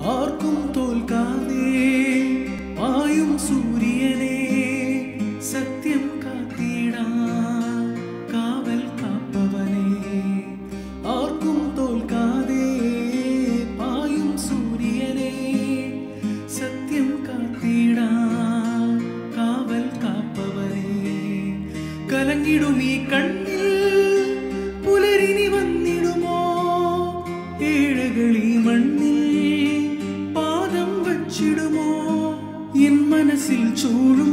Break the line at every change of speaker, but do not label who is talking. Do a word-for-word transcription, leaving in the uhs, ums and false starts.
ആർക്കും തോൽക്കാതെ പായും സൂര്യനെ സത്യം കാത്തിടാൻ കാവൽ കാപ്പവനെ. ആർക്കും തോൽക്കാതെ പായും സൂര്യനെ സത്യം കാത്തിടാൻ കാവൽ കാപ്പവനെ. കലങ്ങിടും ഈ കണ്ണിൽ പുലരിനി വന്നിടുമോ? ഏഴകളി മണ്ണിൽ പാദം വച്ചിടുമോ? എൻ മനസ്സിൽ ചൂടും